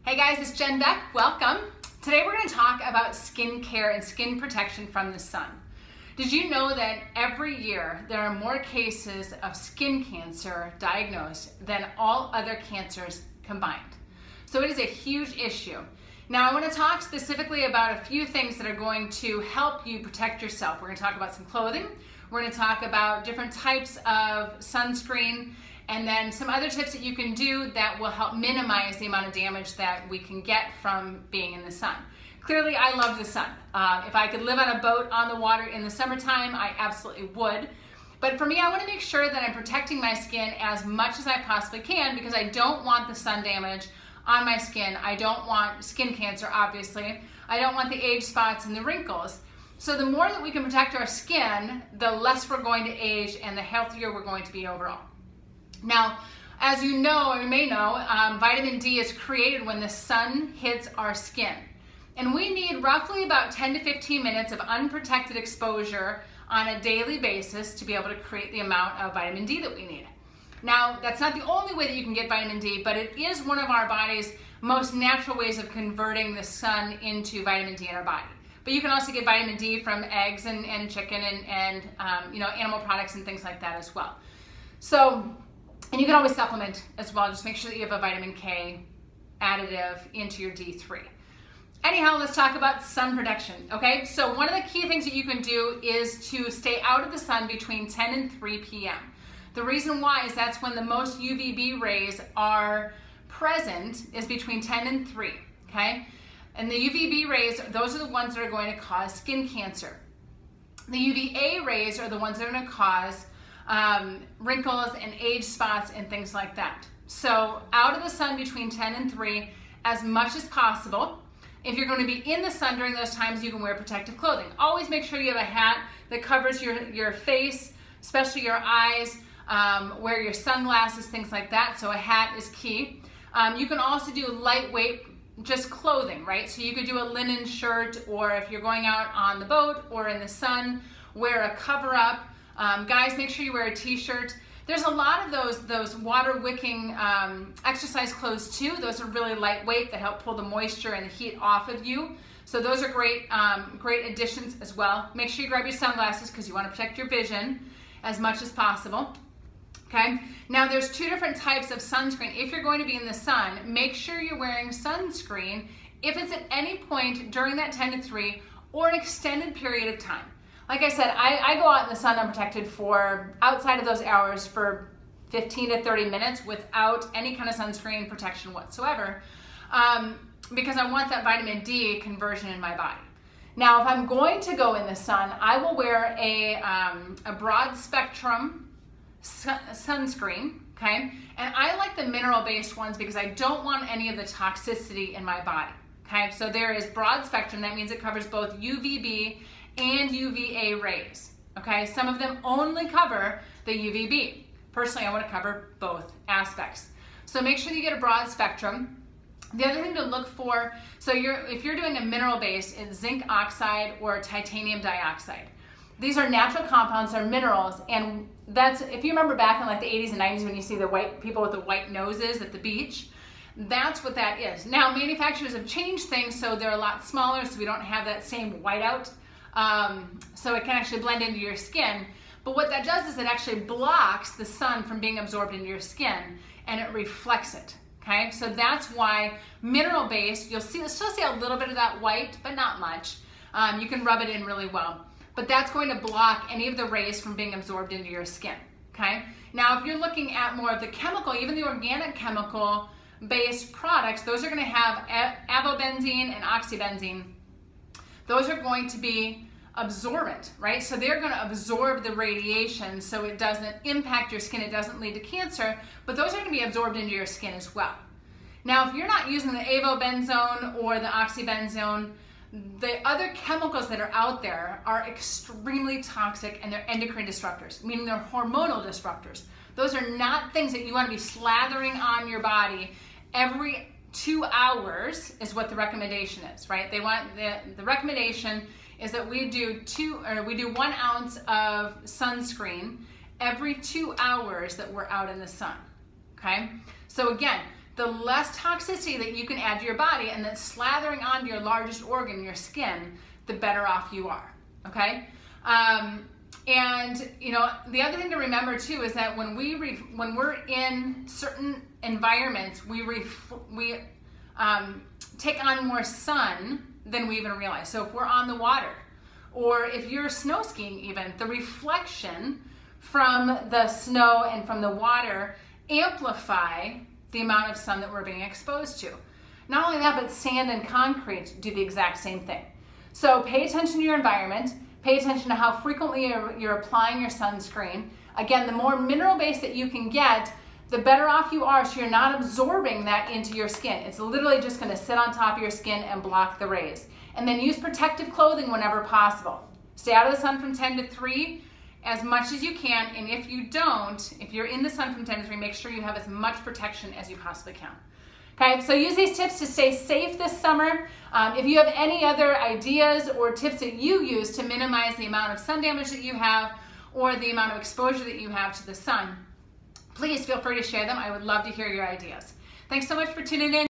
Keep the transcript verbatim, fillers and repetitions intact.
Hey guys, it's Jen Beck. Welcome. Today we're going to talk about skin care and skin protection from the sun. Did you know that every year there are more cases of skin cancer diagnosed than all other cancers combined? So it is a huge issue. Now I want to talk specifically about a few things that are going to help you protect yourself. We're going to talk about some clothing. We're going to talk about different types of sunscreen, and then some other tips that you can do that will help minimize the amount of damage that we can get from being in the sun. Clearly, I love the sun. Uh, if I could live on a boat on the water in the summertime, I absolutely would. But for me, I want to make sure that I'm protecting my skin as much as I possibly can because I don't want the sun damage on my skin. I don't want skin cancer, obviously. I don't want the age spots and the wrinkles. So the more that we can protect our skin, the less we're going to age and the healthier we're going to be overall. Now, as you know, or you may know, um, vitamin D is created when the sun hits our skin. And we need roughly about ten to fifteen minutes of unprotected exposure on a daily basis to be able to create the amount of vitamin D that we need. Now, that's not the only way that you can get vitamin D, but it is one of our body's most natural ways of converting the sun into vitamin D in our body. But you can also get vitamin D from eggs and, and chicken and, and um, you know, animal products and things like that as well. So, and you can always supplement as well. Just make sure that you have a vitamin K additive into your D three. Anyhow, let's talk about sun protection, okay? So one of the key things that you can do is to stay out of the sun between ten and three p m The reason why is that's when the most U V B rays are present is between ten and three, okay? And the U V B rays, those are the ones that are going to cause skin cancer. The U V A rays are the ones that are going to cause um, wrinkles and age spots and things like that. So out of the sun between ten and three as much as possible. If you're going to be in the sun during those times, you can wear protective clothing. Always make sure you have a hat that covers your, your face, especially your eyes. Um, wear your sunglasses, things like that. So a hat is key. Um, you can also do lightweight, just clothing, right? So you could do a linen shirt, or if you're going out on the boat or in the sun, wear a cover up. Um, guys, make sure you wear a t-shirt. There's a lot of those, those water wicking um, exercise clothes too. Those are really lightweight that help pull the moisture and the heat off of you. So those are great, um, great additions as well. Make sure you grab your sunglasses because you want to protect your vision as much as possible. Okay, now there's two different types of sunscreen. If you're going to be in the sun, make sure you're wearing sunscreen if it's at any point during that ten to three or an extended period of time. Like I said, I, I go out in the sun unprotected for outside of those hours for fifteen to thirty minutes without any kind of sunscreen protection whatsoever um, because I want that vitamin D conversion in my body. Now, if I'm going to go in the sun, I will wear a, um, a broad spectrum sunscreen, okay? And I like the mineral-based ones because I don't want any of the toxicity in my body, okay? So there is broad spectrum. That means it covers both U V B and U V A rays, okay? Some of them only cover the U V B. Personally, I want to cover both aspects. So make sure you get a broad spectrum. The other thing to look for, so you're, if you're doing a mineral base, it's zinc oxide or titanium dioxide. These are natural compounds, they're minerals, and that's, if you remember back in like the eighties and nineties when you see the white people with the white noses at the beach, that's what that is. Now, manufacturers have changed things so they're a lot smaller so we don't have that same whiteout, um, so it can actually blend into your skin. But what that does is it actually blocks the sun from being absorbed into your skin and it reflects it, okay? So that's why mineral-based, you'll see, still see a little bit of that white, but not much. Um, you can rub it in really well. But that's going to block any of the rays from being absorbed into your skin, okay? Now, if you're looking at more of the chemical, even the organic chemical-based products, those are gonna have avobenzene and oxybenzene. Those are going to be absorbent, right? So they're gonna absorb the radiation so it doesn't impact your skin, it doesn't lead to cancer, but those are gonna be absorbed into your skin as well. Now, if you're not using the avobenzone or the oxybenzone, the other chemicals that are out there are extremely toxic and they're endocrine disruptors, meaning they're hormonal disruptors. Those are not things that you want to be slathering on your body every two hours is what the recommendation is, right? They want, the, the recommendation is that we do two, or we do one ounce of sunscreen every two hours that we're out in the sun, okay? So again, the less toxicity that you can add to your body, and then slathering onto your largest organ, your skin, the better off you are, okay? Um, and you know, the other thing to remember too is that when we re when we're in certain environments, we ref we um, take on more sun than we even realize. So if we're on the water, or if you're snow skiing even, the reflection from the snow and from the water amplify the amount of sun that we're being exposed to. Not only that, but sand and concrete do the exact same thing. So pay attention to your environment, pay attention to how frequently you're, you're applying your sunscreen. Again, the more mineral base that you can get, the better off you are, so you're not absorbing that into your skin. It's literally just gonna sit on top of your skin and block the rays. And then use protective clothing whenever possible. Stay out of the sun from ten to three as much as you can, and if you don't, if you're in the sun from ten to three, make sure you have as much protection as you possibly can. Okay, so use these tips to stay safe this summer. Um, if you have any other ideas or tips that you use to minimize the amount of sun damage that you have or the amount of exposure that you have to the sun, please feel free to share them. I would love to hear your ideas. Thanks so much for tuning in.